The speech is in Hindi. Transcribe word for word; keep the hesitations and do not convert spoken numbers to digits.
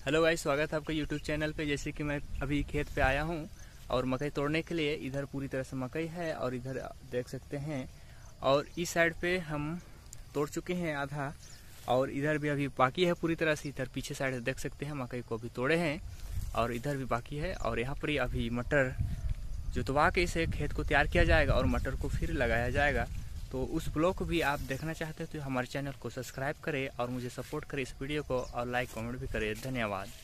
हेलो गाइस, स्वागत है आपका यूट्यूब चैनल पे। जैसे कि मैं अभी खेत पे आया हूँ और मकई तोड़ने के लिए। इधर पूरी तरह से मकई है और इधर देख सकते हैं, और इस साइड पे हम तोड़ चुके हैं आधा, और इधर भी अभी बाकी है पूरी तरह से। इधर पीछे साइड देख सकते हैं मकई को भी तोड़े हैं, और इधर भी बाकी है। और यहाँ पर ही अभी मटर जुतवा के इसे खेत को तैयार किया जाएगा और मटर को फिर लगाया जाएगा। तो उस ब्लॉग को भी आप देखना चाहते हैं तो हमारे चैनल को सब्सक्राइब करें और मुझे सपोर्ट करें इस वीडियो को, और लाइक कमेंट भी करें। धन्यवाद।